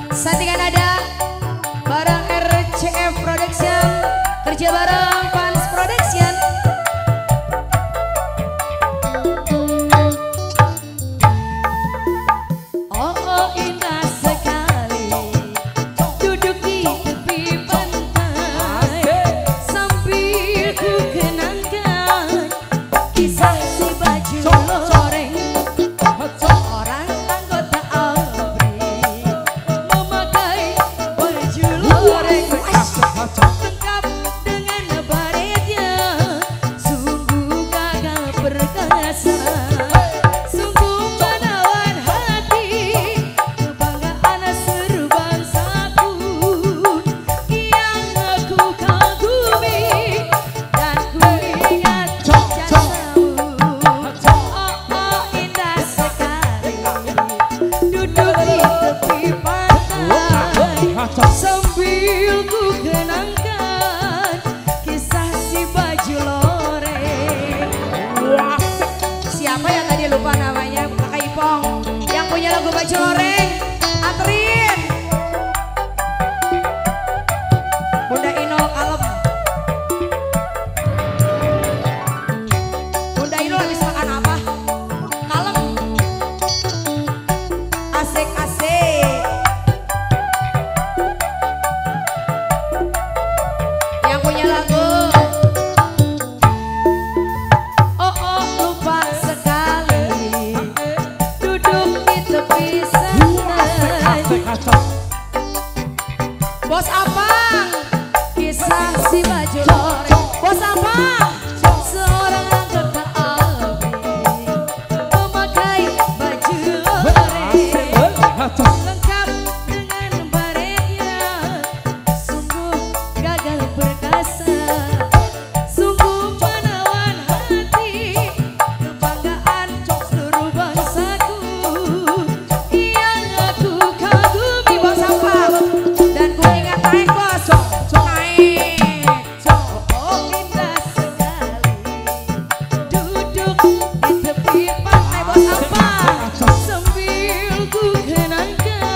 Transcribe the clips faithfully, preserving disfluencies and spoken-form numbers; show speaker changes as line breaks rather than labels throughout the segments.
Sandingan ada bareng R C F Production, kerja bareng Fans Production. Oh, oh indah sekali duduk di tepi pantai sambil ku kenangkan kisah si baju loreng. Seorang anggota ABRI memakai baju loreng lengkap dengan baretnya, sungguh gagah perkasa, sungguh menawan hati, kebanggaan serbangsaku yang aku kagumi dan ku ingat jasamu. Oh, oh indah sekali duduk di tepi pantai sambil ku kenangkan kisah si baju loreng. Siapa ya tadi lupa namanya, Kakak Ipong yang punya lagu baju loreng, anterin Bunda Inul kalem. Bunda Inul habis makan apa? Kalem. Asik-asik. Yang punya lagu oh oh lupa sekali duduk di tepi santai. Bos Abang, kisah si baju loreng. Bos Abang, seorang anggota ABRI memakai baju loreng lengkap dengan baretnya, sungguh gagah perkasa, sungguh menawan hati, kebanggaan seluruh bangsaku yang aku kagumi. Bos Abang dan ku ingat naik bos naik. Oh indah sekali duduk di tepi pantai. Bos Abang sambil ku kenangkan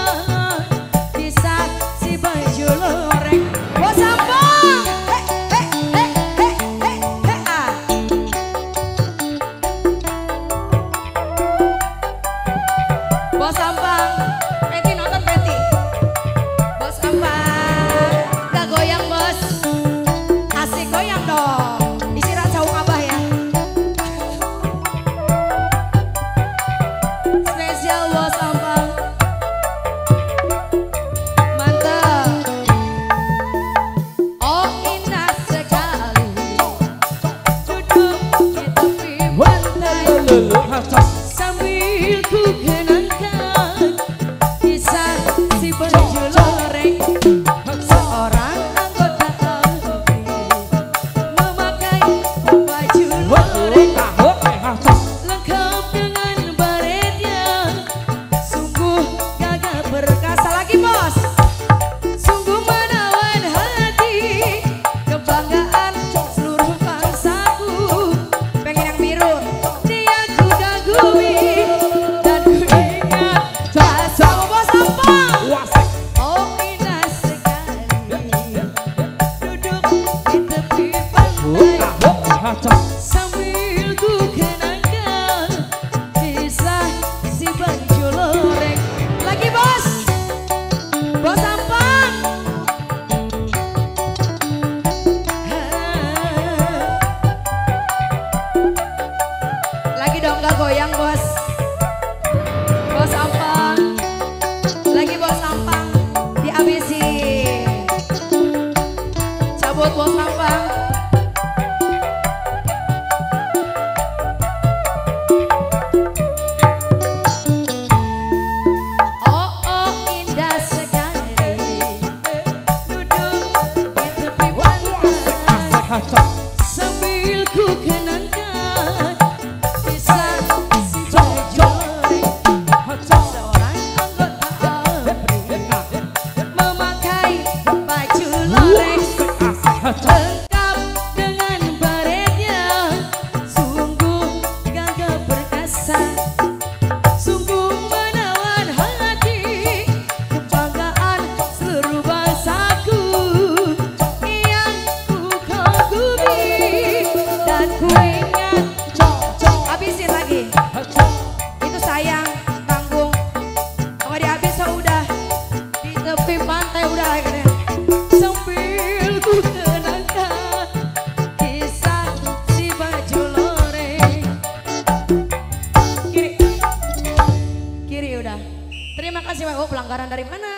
ku ingat. Habisin lagi. Itu sayang, tanggung. Kalau dihabis so udah di tepi pantai udah katanya. Sambil ku kenangkan kisah si baju loreng. Kiri, kiri udah. Terima kasih W O. Pelanggaran dari mana?